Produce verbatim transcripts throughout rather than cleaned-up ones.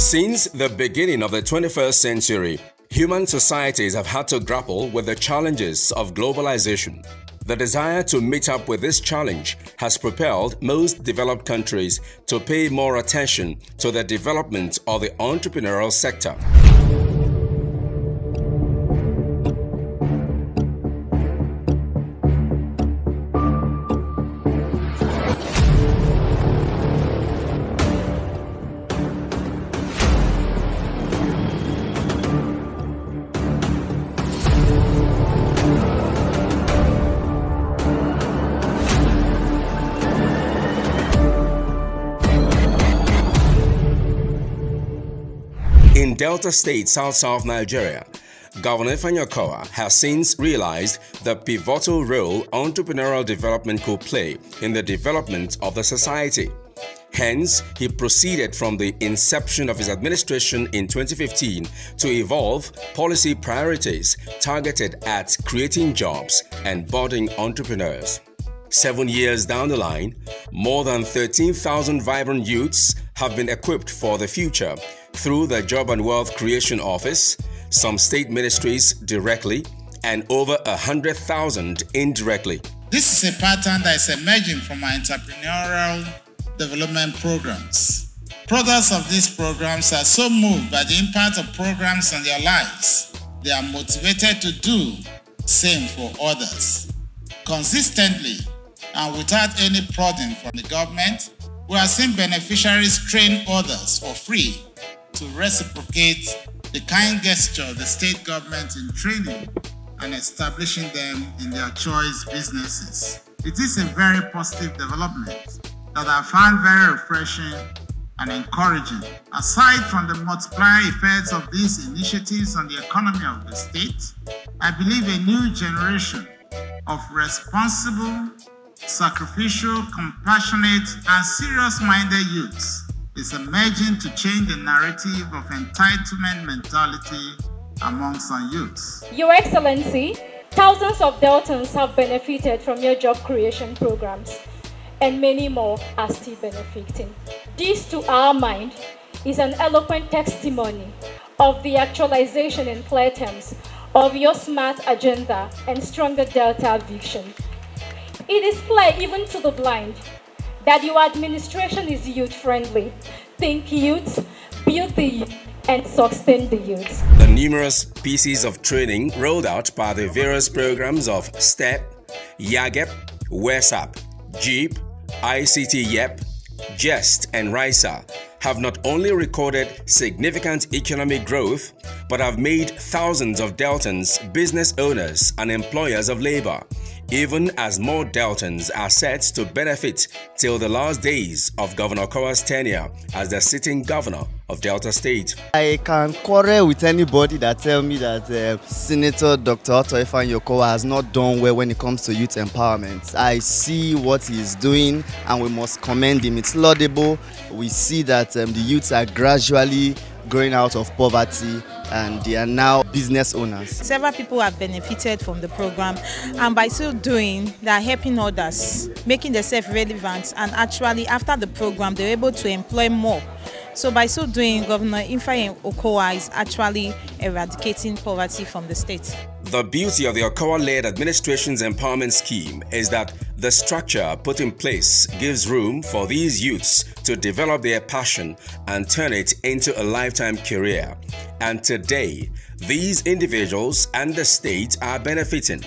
Since the beginning of the twenty-first century, human societies have had to grapple with the challenges of globalization. The desire to meet up with this challenge has propelled most developed countries to pay more attention to the development of the entrepreneurial sector. In Delta State, South-South Nigeria, Governor Ifeanyi Okowa has since realized the pivotal role entrepreneurial development could play in the development of the society. Hence, he proceeded from the inception of his administration in twenty fifteen to evolve policy priorities targeted at creating jobs and budding entrepreneurs. Seven years down the line, more than thirteen thousand vibrant youths have been equipped for the future through the Job and Wealth Creation Office, some state ministries directly, and over one hundred thousand indirectly. This is a pattern that is emerging from our entrepreneurial development programs. Products of these programs are so moved by the impact of programs on their lives, they are motivated to do same for others. Consistently, and without any prodding from the government, we are seeing beneficiaries train others for free to reciprocate the kind gesture of the state government in training and establishing them in their choice businesses. It is a very positive development that I found very refreshing and encouraging. Aside from the multiplier effects of these initiatives on the economy of the state, I believe a new generation of responsible, sacrificial, compassionate, and serious-minded youths is emerging to change the narrative of entitlement mentality among some youths. Your Excellency, thousands of Deltans have benefited from your job creation programs, and many more are still benefiting. This, to our mind, is an eloquent testimony of the actualization in clear terms of your smart agenda and stronger Delta vision. It is clear even to the blind that your administration is youth-friendly. Think youth, build the youth, and sustain the youth. The numerous pieces of training rolled out by the various programs of STEP, YAGEP, WESAP, JEEP, I C T YEP, JEST, and RISA have not only recorded significant economic growth, but have made thousands of Deltans business owners and employers of labor, even as more Deltans are set to benefit till the last days of Governor Okowa's tenure as the sitting governor of Delta State. I can quarrel with anybody that tell me that uh, Senator Doctor Otto Ifeanyi Okowa has not done well when it comes to youth empowerment. I see what he is doing and we must commend him. It's laudable. We see that um, the youths are gradually growing out of poverty and they are now business owners. Several people have benefited from the program, and by so doing, they are helping others, making themselves relevant, and actually after the program, they're able to employ more. So by so doing, Governor Ifeanyi Okowa is actually eradicating poverty from the state. The beauty of the Okowa-led administration's empowerment scheme is that the structure put in place gives room for these youths to develop their passion and turn it into a lifetime career. And today, these individuals and the state are benefiting.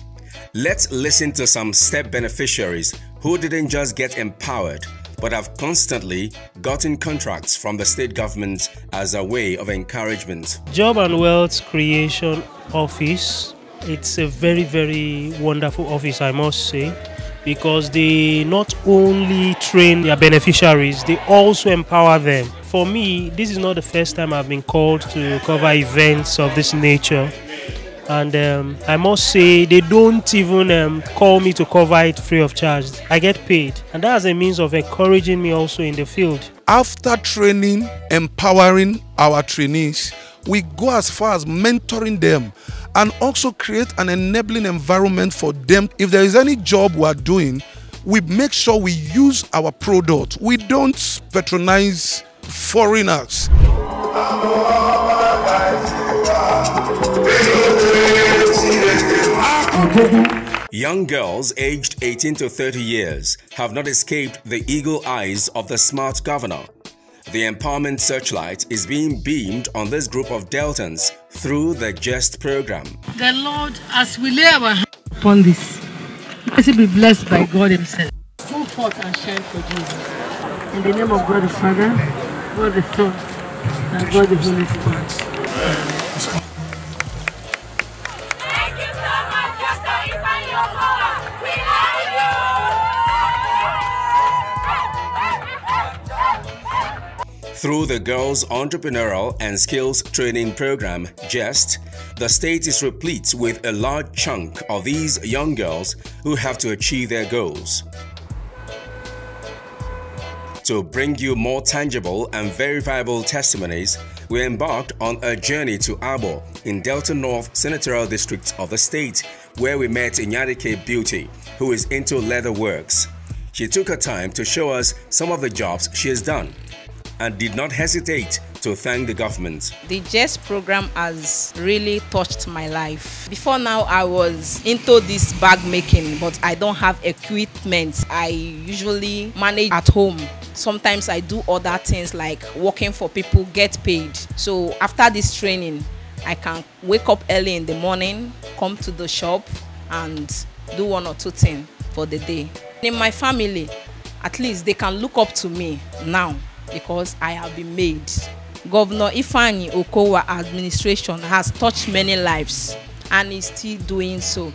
Let's listen to some STEP beneficiaries who didn't just get empowered, but have constantly gotten contracts from the state government as a way of encouragement. Job and Wealth Creation Office, it's a very, very wonderful office, I must say, because they not only train their beneficiaries, they also empower them. For me, this is not the first time I've been called to cover events of this nature. And um, I must say, they don't even um, call me to cover it free of charge. I get paid. And that's a means of encouraging me also in the field. After training, empowering our trainees, we go as far as mentoring them and also create an enabling environment for them. If there is any job we are doing, we make sure we use our product. We don't patronize foreigners. Young girls aged eighteen to thirty years have not escaped the eagle eyes of the smart governor. The Empowerment Searchlight is being beamed on this group of Deltans through the GEST program. The Lord, as we lay our hands upon this, let it be blessed by God Himself. Go forth and shine for Jesus. In the name of God the Father, God the Son, and God the Holy Spirit. Thank you so much, Doctor Ifeanyi Okowa. We love you. Through the Girls Entrepreneurial and Skills Training Program, GEST, the state is replete with a large chunk of these young girls who have to achieve their goals. To bring you more tangible and verifiable testimonies, we embarked on a journey to Abo in Delta North Senatorial District of the state, where we met Inyadike Beauty, who is into leather works. She took her time to show us some of the jobs she has done and did not hesitate to thank the government. The GEST program has really touched my life. Before now, I was into this bag making, but I don't have equipment. I usually manage at home. Sometimes I do other things like working for people, get paid. So after this training, I can wake up early in the morning, come to the shop and do one or two things for the day. In my family, at least they can look up to me now because I have been made. Governor Ifeanyi Okowa administration has touched many lives and is still doing so.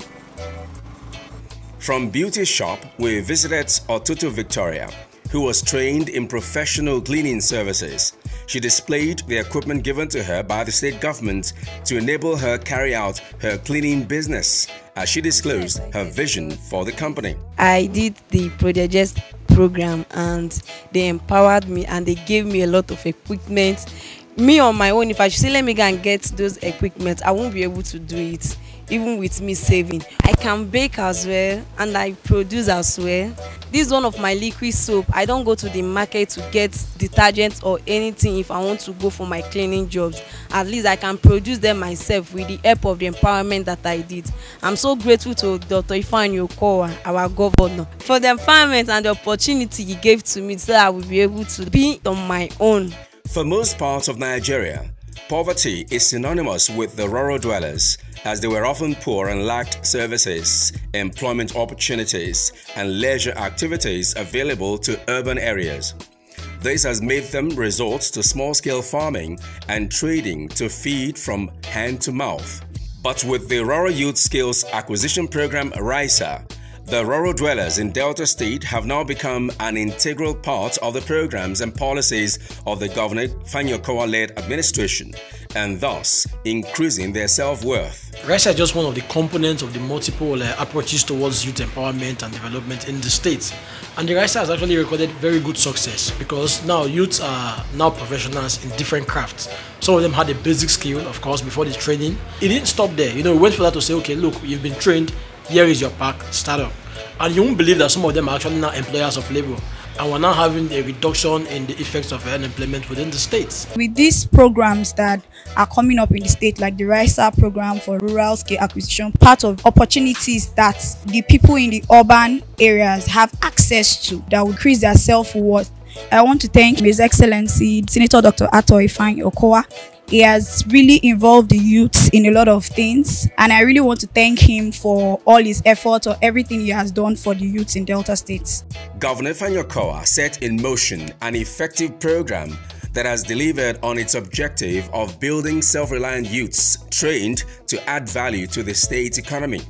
From beauty shop, we visited Otutu Victoria, who was trained in professional cleaning services. She displayed the equipment given to her by the state government to enable her carry out her cleaning business, as she disclosed her vision for the company. I did the Project GEST program and they empowered me and they gave me a lot of equipment. Me on my own, if I should say let me go and get those equipment, I won't be able to do it, even with me saving. I can bake as well and I produce as well. This is one of my liquid soap. I don't go to the market to get detergent or anything if I want to go for my cleaning jobs. At least I can produce them myself with the help of the empowerment that I did. I'm so grateful to Doctor Ifeanyi Okowa, our governor, for the empowerment and the opportunity he gave to me so that I will be able to be on my own. For most parts of Nigeria, poverty is synonymous with the rural dwellers, as they were often poor and lacked services, employment opportunities, and leisure activities available to urban areas. This has made them resort to small-scale farming and trading to feed from hand to mouth. But with the Rural Youth Skills Acquisition Program RYSA, the rural dwellers in Delta State have now become an integral part of the programs and policies of the Governor Ifeanyi Okowa-led administration, and thus increasing their self-worth. RYSA is just one of the components of the multiple uh, approaches towards youth empowerment and development in the state. And the RYSA has actually recorded very good success because now youths are now professionals in different crafts. Some of them had a basic skill, of course, before the training. It didn't stop there. You know, we went for that to say, okay, look, you've been trained, here is your pack, start up. And you won't believe that some of them are actually now employers of labor. And we're now having a reduction in the effects of unemployment within the states. With these programs that are coming up in the state, like the RYSA program for rural skill acquisition, part of opportunities that the people in the urban areas have access to that will increase their self-worth. I want to thank His Excellency Senator Doctor Ato Ifeanyi Okowa. He has really involved the youth in a lot of things, and I really want to thank him for all his effort or everything he has done for the youth in Delta State. Governor Ifeanyi Okowa set in motion an effective program that has delivered on its objective of building self-reliant youths trained to add value to the state's economy.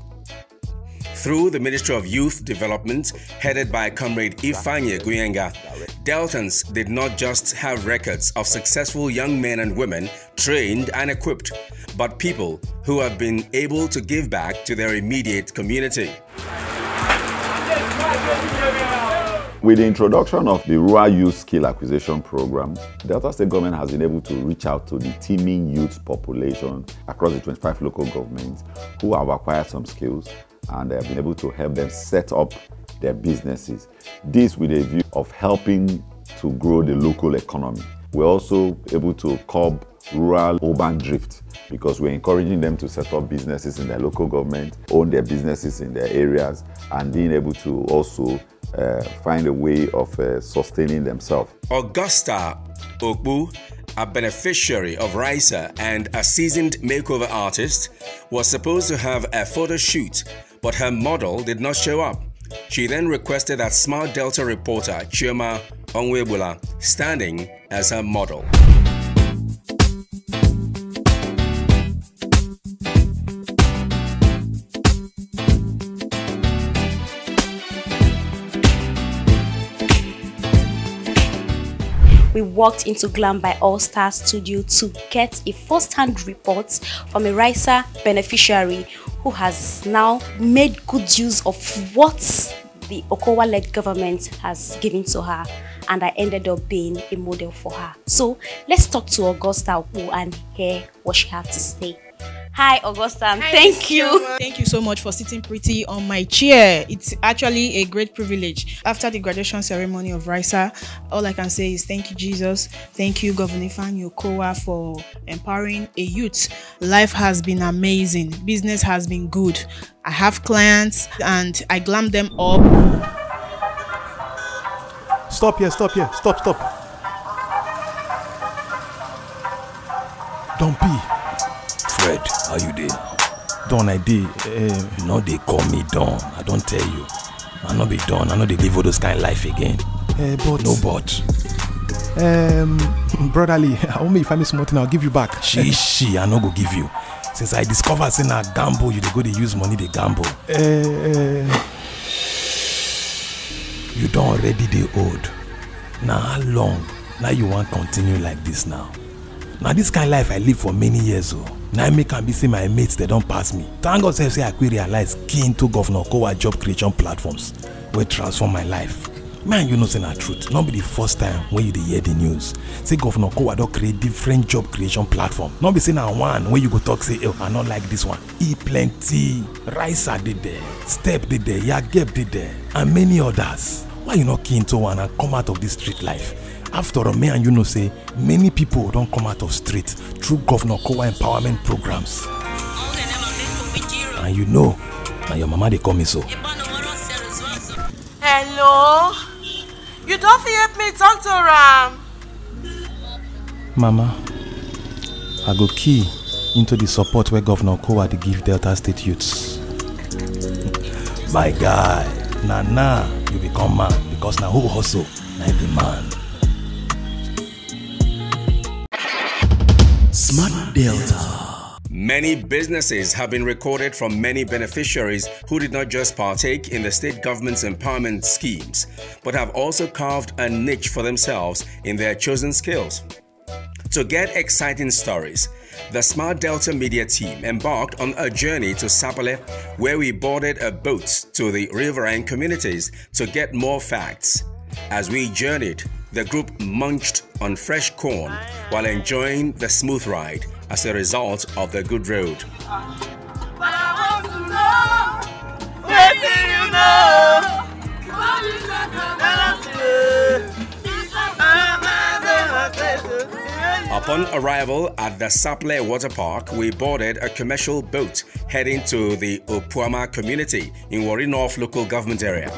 Through the Ministry of Youth Development, headed by Comrade Ifeanyi Guyenga, Deltans did not just have records of successful young men and women trained and equipped, but people who have been able to give back to their immediate community. With the introduction of the Rural Youth Skill Acquisition Program, Delta State government has been able to reach out to the teeming youth population across the twenty-five local governments who have acquired some skills, and they have been able to help them set up their businesses. This with a view of helping to grow the local economy. We're also able to curb rural urban drift, because we're encouraging them to set up businesses in their local government, own their businesses in their areas, and being able to also uh, find a way of uh, sustaining themselves. Augusta Okpu, a beneficiary of RISA and a seasoned makeover artist, was supposed to have a photo shoot, but her model did not show up. She then requested that Smart Delta reporter Chioma Onwebula standing as her model. We walked into Glam by All Star Studio to get a first-hand report from a RISA beneficiary who has now made good use of what the Okowa-led government has given to her, and I ended up being a model for her. So let's talk to Augusta Okpu and hear what she has to say. Hi, Augusta. Hi, thank you. Thank you so much for sitting pretty on my chair. It's actually a great privilege. After the graduation ceremony of RISA, all I can say is thank you, Jesus. Thank you, Governor Ifeanyi Okowa, for empowering a youth. Life has been amazing. Business has been good. I have clients and I glam them up. Stop here, stop here, stop, stop. Don't be. Fred, how you dey? Don, I dey. Uh, no, they call me Don. I don't tell you. I no be Don. I know they live all those kind of life again. Uh, but no but. Um, brotherly, I want me if I miss something, I'll give you back. She, she, I no go give you. Since I discovered saying a gamble, you dey go to use money they gamble. Uh, uh, you don't already dey old. Now how long? Now you want continue like this now? Now this kind of life I live for many years oh. Now I make and be say my mates they don't pass me. Thank God say I could realize key into Governor Okowa job creation platforms will transform my life. Man, you know say the truth. Not be the first time when you hear the news. Say Governor Okowa don't create different job creation platform. Not be saying now one when you go talk say, oh, I not like this one. E plenty. RISA did there. Step did there. Yagep did there. And many others. Why you not key into one and come out of this street life? After all, me and you know say many people don't come out of street through Governor Okowa empowerment programs. And you know, and your mama they call me so. Hello? You don't help me talk to Ram. Mama, I go key into the support where Governor Okowa to give Delta State youths. My guy, nah nah, you become man because now who hustle, now be man. Smart Delta. Many businesses have been recorded from many beneficiaries who did not just partake in the state government's empowerment schemes, but have also carved a niche for themselves in their chosen skills. To get exciting stories, the Smart Delta Media team embarked on a journey to Sapele, where we boarded a boat to the riverine communities to get more facts. As we journeyed, the group munched on fresh corn while enjoying the smooth ride as a result of the good road. But I want to know, where do you know? Upon arrival at the Sapele Water Park, we boarded a commercial boat heading to the Opuama community in Warri North local government area.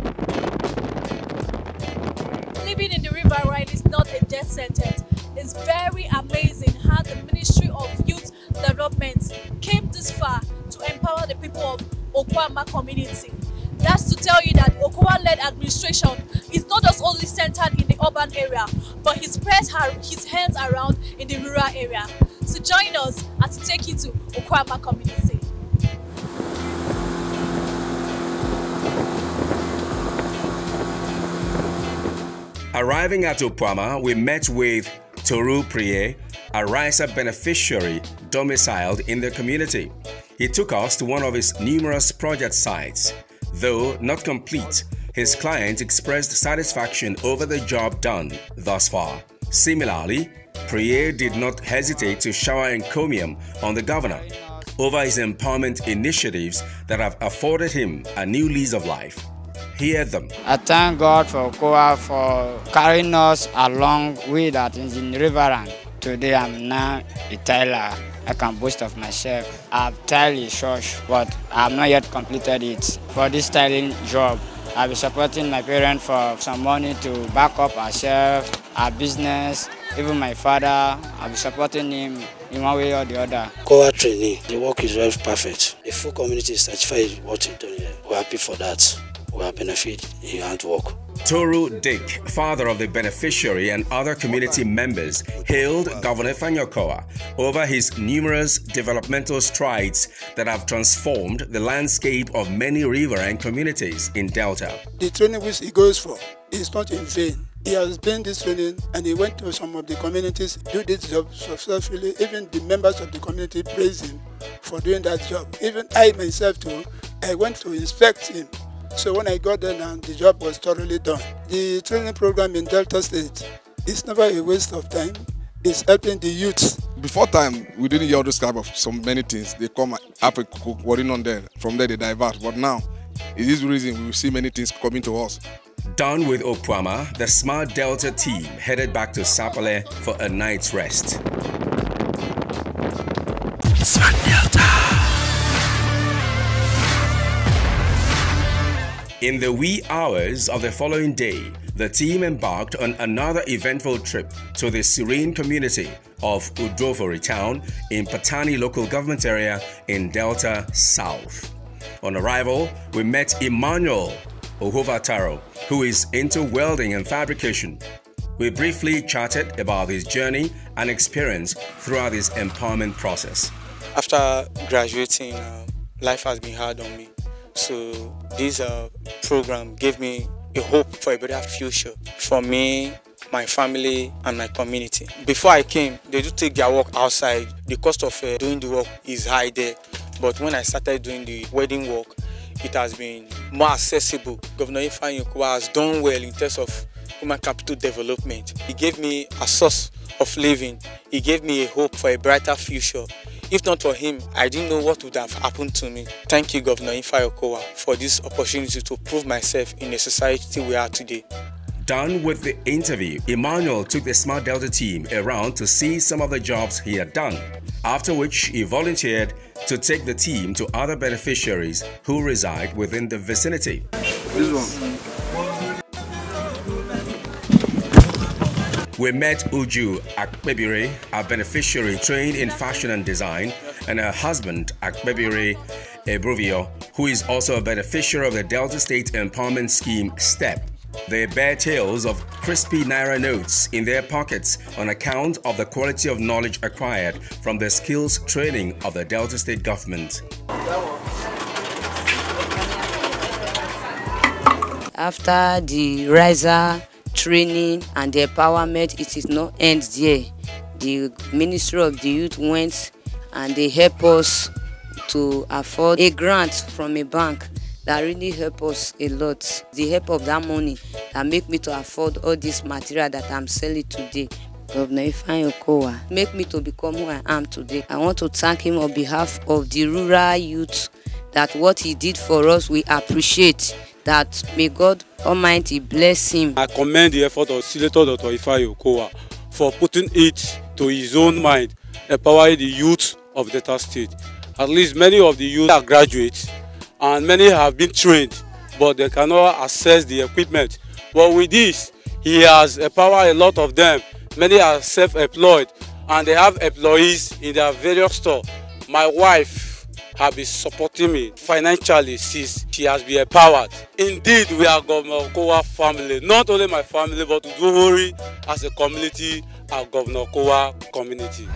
Living in the river ride is not a death sentence. It's very amazing how the Ministry of Youth Development came this far to empower the people of Opuama community. That's to tell you that Okowa-led administration is not just only centered in the urban area, but he spreads her, his hands around in the rural area. So join us as we take you to Opuama community. Arriving at Opuama, we met with Toru Priye, a RISA beneficiary domiciled in the community. He took us to one of his numerous project sites. Though not complete, his client expressed satisfaction over the job done thus far. Similarly, Priye did not hesitate to shower encomium on the governor over his empowerment initiatives that have afforded him a new lease of life. Hear them. I thank God for Okowa for carrying us along with that in the riverine Today I'm now a tailor. I can boast of myself. I've tiled a church, but I have not yet completed it. For this styling job, I'll be supporting my parents for some money to back up ourselves, our business, even my father. I'll be supporting him in one way or the other. Kowa trainee, the work is very perfect. The full community is satisfied with what you're doing here. We're happy for that. We are benefit in your handwork. Toru Dick, father of the beneficiary and other community members, hailed Governor Ifeanyi Okowa over his numerous developmental strides that have transformed the landscape of many riverine communities in Delta. The training which he goes for is not in vain. He has been this training and he went to some of the communities, do this job successfully. Even the members of the community praise him for doing that job. Even I myself too, I went to inspect him. So when I got there now, the job was thoroughly done. The training program in Delta State is never a waste of time. It's helping the youth. Before time, we didn't hear this type of so many things. They come up working on there. From there, they divert. But now, it is the reason we see many things coming to us. Done with Opuama, the Smart Delta team headed back to Sapele for a night's rest. Smart Delta. In the wee hours of the following day, the team embarked on another eventful trip to the serene community of Udrofori town in Patani local government area in Delta South. On arrival, we met Emmanuel Ohovataro, who is into welding and fabrication. We briefly chatted about his journey and experience throughout this empowerment process. After graduating, uh, life has been hard on me. So this uh, program gave me a hope for a better future for me, my family and my community. Before I came, they do take their work outside. The cost of uh, doing the work is high there. But when I started doing the wedding work, it has been more accessible. Governor Ifeanyi Okowa has done well in terms of human capital development. He gave me a source of living. He gave me a hope for a brighter future. If not for him, I didn't know what would have happened to me. Thank you, Governor Ifeanyi Okowa, for this opportunity to prove myself in the society we are today. Done with the interview, Emmanuel took the Smart Delta team around to see some of the jobs he had done, after which he volunteered to take the team to other beneficiaries who reside within the vicinity. This one. We met Uju Akpebire, a beneficiary trained in fashion and design, and her husband, Akpebire Ebruvio, who is also a beneficiary of the Delta State Empowerment Scheme STEP. They bear tales of crispy Naira notes in their pockets on account of the quality of knowledge acquired from the skills training of the Delta State government. After the riser training and the empowerment, it is not end there. The Ministry of the Youth went and they helped us to afford a grant from a bank that really helped us a lot. The help of that money that make me to afford all this material that I'm selling today. Governor Ifeanyi Okowa make me to become who I am today. I want to thank him on behalf of the rural youth that what he did for us we appreciate. That may God Almighty bless him. I commend the effort of Senator Doctor Ifeanyi Okowa for putting it to his own mind, empowering the youth of Delta State. At least many of the youth are graduates and many have been trained, but they cannot access the equipment. But with this, he has empowered a lot of them. Many are self-employed and they have employees in their various stores. My wife has been supporting me financially since she has been empowered. Indeed, we are Governor Okowa family. Not only my family, but Udrofori as a community, our Governor Okowa community.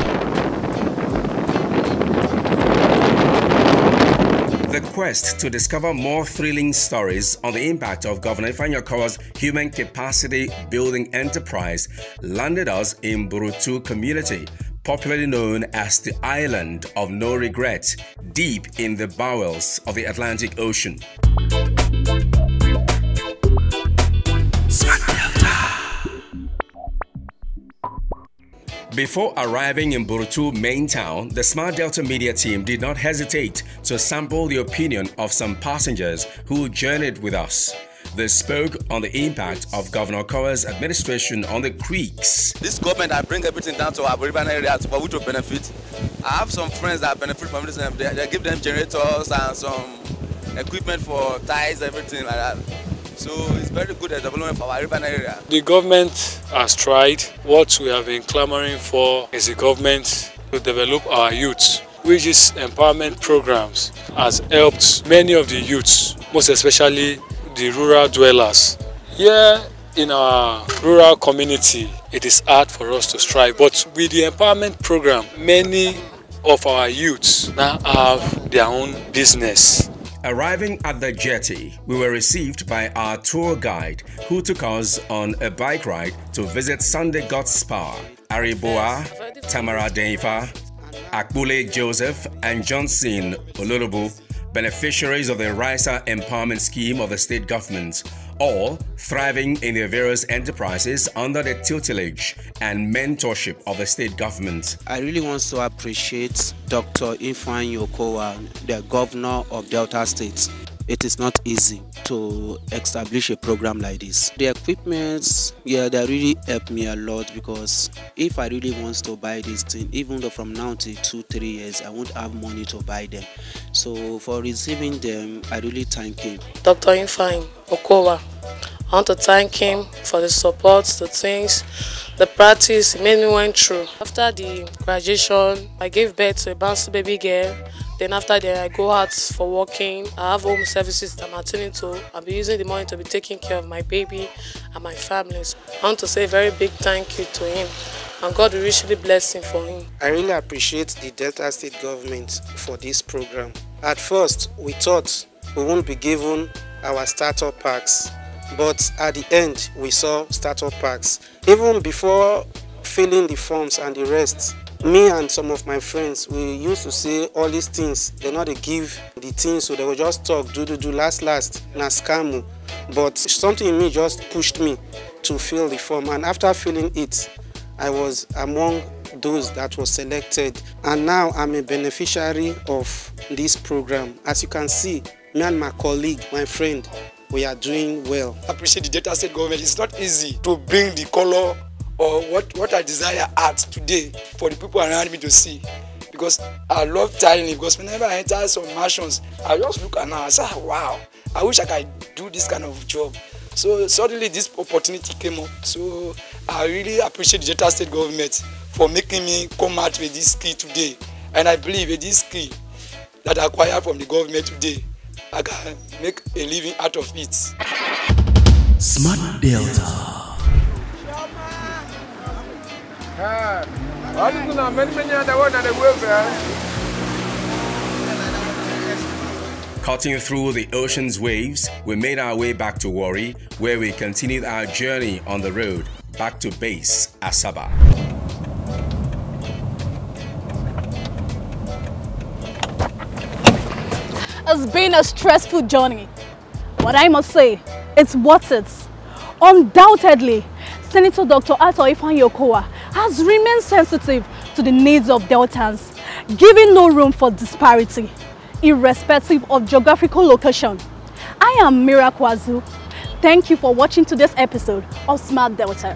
The quest to discover more thrilling stories on the impact of Governor Ifeanyi Okowa's human capacity building enterprise landed us in Burutu community, popularly known as the Island of No Regret, deep in the bowels of the Atlantic Ocean. Before arriving in Burutu main town, the Smart Delta media team did not hesitate to sample the opinion of some passengers who journeyed with us. They spoke on the impact of Governor Kowa's administration on the creeks. This government I bring everything down to our urban areas for which to benefit. I have some friends that benefit from this. They, they give them generators and some equipment for ties, everything like that. So it's very good at development for our urban area. The government has tried. What we have been clamoring for is the government to develop our youth, which is empowerment programs, has helped many of the youths, most especially the rural dwellers. Here in our rural community, it is hard for us to strive, but with the empowerment program, many of our youths now have their own business. Arriving at the jetty, we were received by our tour guide who took us on a bike ride to visit Sunday God Spa. Ariboa, Tamara Deifa, Akbule Joseph and Johnson Olulubu, beneficiaries of the RISA Empowerment Scheme of the state government, all thriving in their various enterprises under the tutelage and mentorship of the state government. I really want to appreciate Doctor Ifeanyi Okowa, the governor of Delta State. It is not easy to establish a program like this. The equipment, yeah, they really helped me a lot, because if I really want to buy this thing, even though from now to two, three years, I won't have money to buy them. So for receiving them, I really thank him. Doctor Ifeanyi Okowa, I want to thank him for the support, the things, the practice he made me went through. After the graduation, I gave birth to a bouncy baby girl. Then after that, I go out for working. I have home services that I'm attending to. I'll be using the money to be taking care of my baby and my families. I want to say a very big thank you to him, and God will richly bless him for him. I really appreciate the Delta State government for this program. At first, we thought we won't be given our startup packs, but at the end, we saw startup packs. Even before filling the forms and the rest, me and some of my friends, we used to say all these things, they not they give the things, so they will just talk, do, do, do, last, last, na scam. But something in me just pushed me to fill the form, and after filling it, I was among those that was selected, and now I'm a beneficiary of this program. As you can see, me and my colleague, my friend, we are doing well. I appreciate the Delta State government. It's not easy to bring the color or what, what I desire art today for the people around me to see. Because I love tiling, because whenever I enter some mansions, I just look and I say, wow, I wish I could do this kind of job. So suddenly this opportunity came up. So I really appreciate the Delta State government for making me come out with this skill today. And I believe with this skill that I acquired from the government today, I can make a living out of it. Smart Delta. Cutting through the ocean's waves, we made our way back to Warri, where we continued our journey on the road back to base Asaba. It's been a stressful journey, but I must say, it's worth it. Undoubtedly, Senator Doctor Ato Ifeanyi Okowa has remained sensitive to the needs of Deltans, giving no room for disparity, irrespective of geographical location. I am Mira Kwazu. Thank you for watching today's episode of Smart Delta.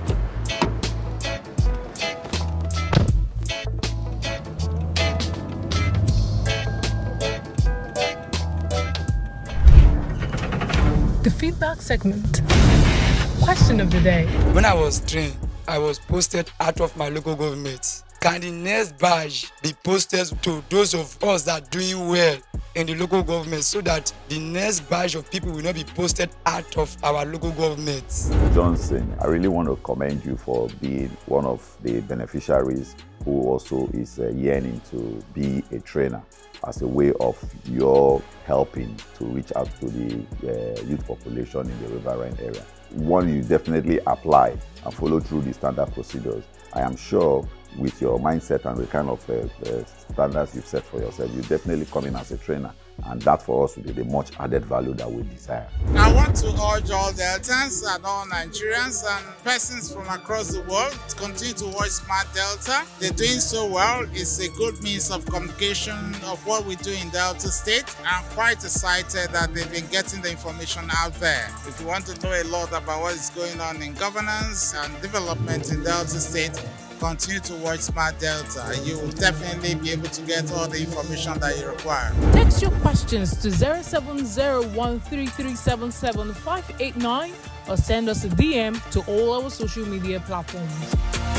The feedback segment. Question of the day. When I was trained, I was posted out of my local government. Can the next badge be posted to those of us that are doing well in the local government, so that the next batch of people will not be posted out of our local governments? Johnson, I really want to commend you for being one of the beneficiaries who also is uh, yearning to be a trainer, as a way of your helping to reach out to the uh, youth population in the riverine area. One, you definitely apply and follow through the standard procedures. I am sure with your mindset and the kind of uh, uh, standards you've set for yourself, you definitely come in as a trainer And that for us will be the much added value that we desire. I want to urge all Deltans and all Nigerians and persons from across the world to continue to watch Smart Delta. They're doing so well. It's a good means of communication of what we do in Delta State. I'm quite excited that they've been getting the information out there. If you want to know a lot about what is going on in governance and development in Delta State, continue to watch Smart Delta. You will definitely be able to get all the information that you require. Text your questions to zero seven zero one three three seven seven five eight nine or send us a D M to all our social media platforms.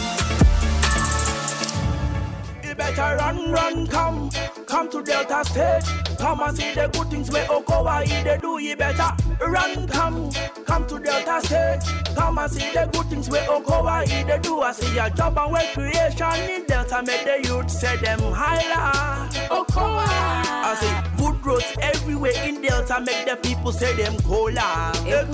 You better run, run, come, come to Delta State. Come and see the good things where Okowa they do. You better run, come, come to Delta State. Come and see the good things where Okowa they do. I see your job and work creation in Delta make the youth say them higher. Okowa. I see good roads everywhere in Delta make the people say them cola.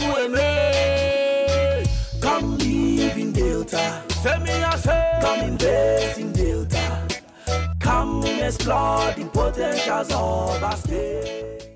Come live in Delta. Say me I say. Come invest in Delta. Come explore the potentials of our state.